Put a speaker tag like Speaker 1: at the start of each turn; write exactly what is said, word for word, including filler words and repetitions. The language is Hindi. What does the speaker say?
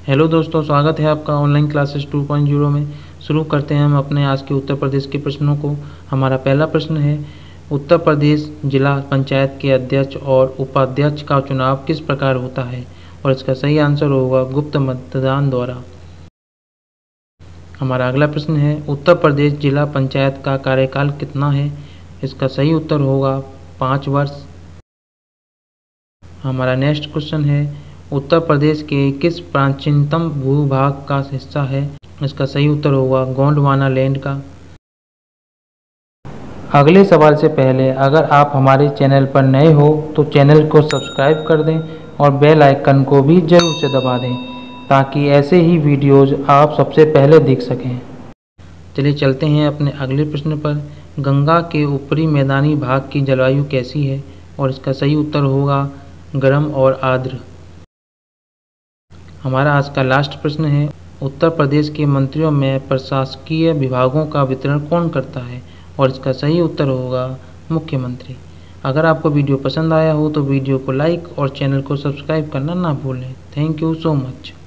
Speaker 1: हेलो दोस्तों, स्वागत है आपका online classes two point zero में। शुरू करते हैं हम अपने आज के उत्तर प्रदेश के प्रश्नों को। हमारा पहला प्रश्न है, उत्तर प्रदेश जिला पंचायत के अध्यक्ष और उपाध्यक्ष का चुनाव किस प्रकार होता है? और इसका सही आंसर होगा गुप्त मतदान द्वारा। हमारा अगला प्रश्न है, उत्तर प्रदेश जिला पंचायत का कार्यकाल कितना है? इसका सही उत्तर होगा पाँच वर्ष। हमारा नेक्स्ट क्वेश्चन है, उत्तर प्रदेश के किस प्राचीनतम भूभाग का हिस्सा है? इसका सही उत्तर होगा गोंडवाना लैंड का। अगले सवाल से पहले अगर आप हमारे चैनल पर नए हो तो चैनल को सब्सक्राइब कर दें और बेल आइकन को भी ज़रूर से दबा दें ताकि ऐसे ही वीडियोज़ आप सबसे पहले देख सकें। चलिए चलते हैं अपने अगले प्रश्न पर। गंगा के ऊपरी मैदानी भाग की जलवायु कैसी है? और इसका सही उत्तर होगा गर्म और आर्द्र। हमारा आज का लास्ट प्रश्न है, उत्तर प्रदेश के मंत्रियों में प्रशासकीय विभागों का वितरण कौन करता है? और इसका सही उत्तर होगा मुख्यमंत्री। अगर आपको वीडियो पसंद आया हो तो वीडियो को लाइक और चैनल को सब्सक्राइब करना ना भूलें। Thank you so much.